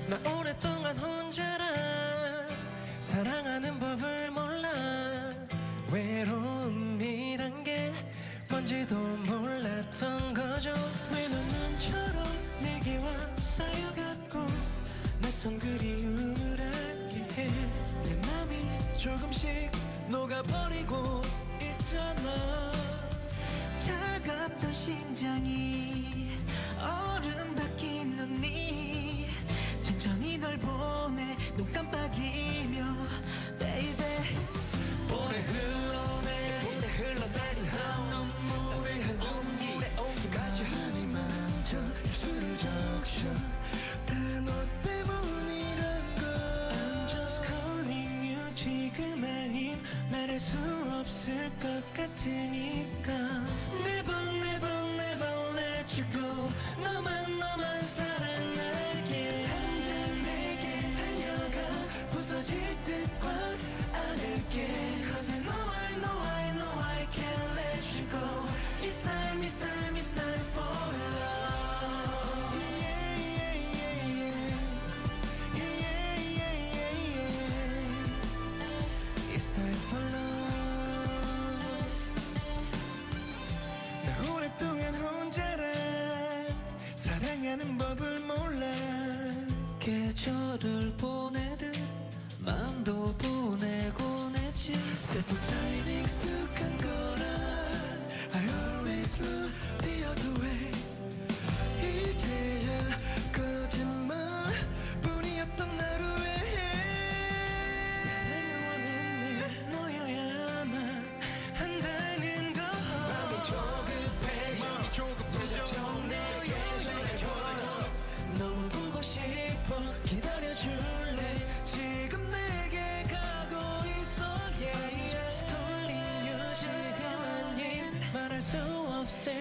나 오랫동안 혼자라 사랑하는 법을 몰라. 외로움이란 게 뭔지도 몰랐던 거죠. 왜 눈처럼 내게 와 쌓여갔고 낯선 그리움을 알게 해. 내 맘이 조금씩 녹아버리고 있잖아. 차갑던 심장이 얼음 박힌 눈이 천천히 널 보내 눈 깜빡이며 baby. 오래 흘러내리던 눈물의 한 온기까지 한이 만져 입술을 적셔 다 너 때문이란 걸. I'm just calling you. 지금 아님 말할 수 없을 것 같으니까. Never never never let you go. 너만 사랑할게. 당장 내게 달려가 부서질 듯 꽉 안을게. Cause I know I can't let you go. It's time for love. It's time for love. 나 오랫동안 혼자라 사랑하는 법을 몰라. 계절을 보내듯 마음도 보내곤 했지. 슬픈 따윈 익숙한 거라 I always look the other way. 이제야 거짓말뿐이었던 나를 왜 사랑을 원했네. 너여야만 한다는 거. 마음이 조급해져 정내게 전화. 너무 보고 싶어. 기다려줄래. 지금 내게 가고 있어. Yeah, just calling you. 지금 아닌 말할 수 없을